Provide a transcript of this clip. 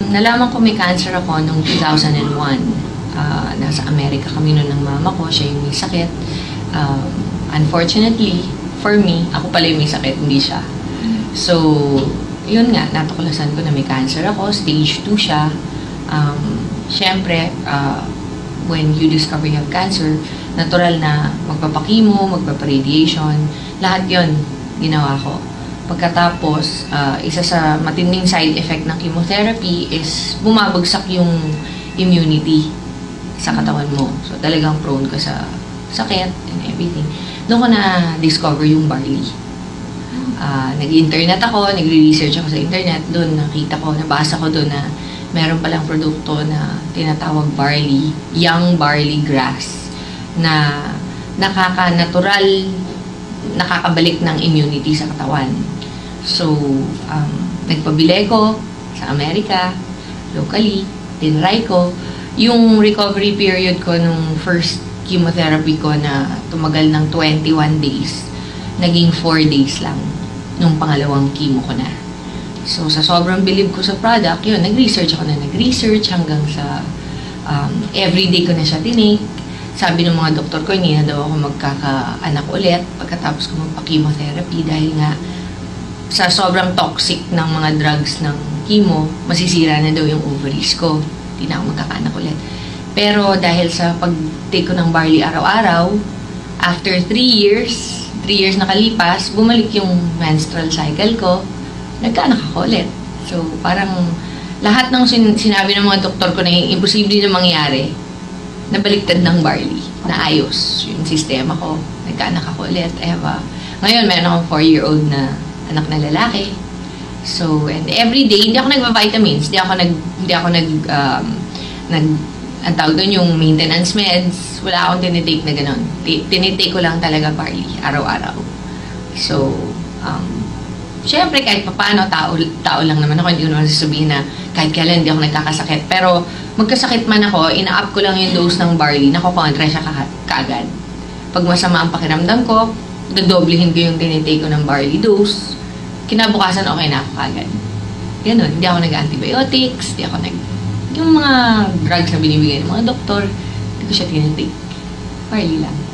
Nalaman ko may cancer ako noong 2001. Nasa Amerika kami noon ng mama ko, siya yung may sakit. Unfortunately, for me, ako pala yung may sakit, hindi siya. So, yun nga, natuklasan ko na may cancer ako, stage 2 siya. Siyempre, when you discover you have cancer, natural na magpapakimo, magpaparadiation, lahat yun ginawa ko. Pagkatapos, isa sa matinding side effect ng chemotherapy is bumabagsak yung immunity sa katawan mo. So, talagang prone ka sa sakit and everything. Doon ko na-discover yung Barley. Nag-internet ako, nagre-research ako sa internet. Doon nakita ko, nabasa ko doon na meron palang produkto na tinatawag Barley, young barley grass, na nakaka-natural, nakakabalik ng immunity sa katawan. So, nagpabili ko sa Amerika, locally, tinry ko. Yung recovery period ko nung first chemotherapy ko na tumagal ng 21 days, naging 4 days lang nung pangalawang chemo ko na. So, sa sobrang believe ko sa product, yun, nag-research hanggang sa everyday ko na siya tinake. Sabi ng mga doktor ko, hindi na daw ako magkakaanak ulit pagkatapos ko magpa-chemotherapy dahil nga sa sobrang toxic ng mga drugs ng chemo, masisira na daw yung ovaries ko. Hindi na ako magkakaanak ulit. Pero dahil sa pag-take ko ng Barley araw-araw, after 3 years nakalipas, bumalik yung menstrual cycle ko, nagkaanak ako ulit. So, parang lahat ng sinabi ng mga doktor ko na imposible na mangyari, nabaliktad ng Barley, naayos yung sistema ko, nagkaanak ako ulit. Ngayon, meron akong 4-year-old na anak na lalaki. So, and every day, hindi ako nagpa-vitamins, hindi ako ang tawag doon yung maintenance meds, wala akong tinitake na gano'n. Tinitake ko lang talaga Barley, araw-araw. So, syempre, kahit paano, tao lang naman ako, hindi ko naman sasabihin na kahit kailan hindi ako nagkakasakit. Pero, magkasakit man ako, ina-up ko lang yung dose ng Barley, nakukontra siya kaagad. Pag masama ang pakiramdam ko, dadoblehin ko yung tinitake ko ng Barley dose, kinabukasan okay na ako kaagad. Ganun, hindi ako nag-antibiotics, yung mga drugs na binibigay ng mga doktor, hindi ko siya tinitake. Barley lang.